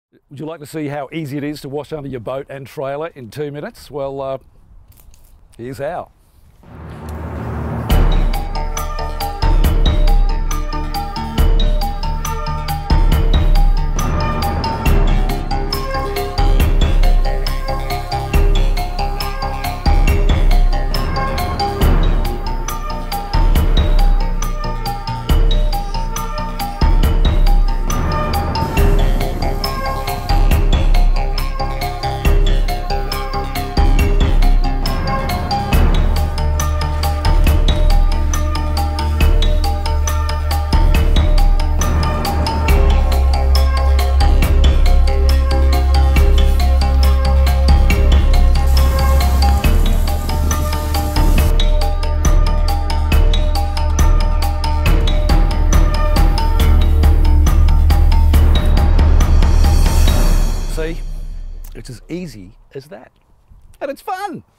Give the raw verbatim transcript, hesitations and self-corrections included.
Would you like to see how easy it is to wash under your boat and trailer in two minutes? Well, uh, here's how. See, it's as easy as that. And it's fun.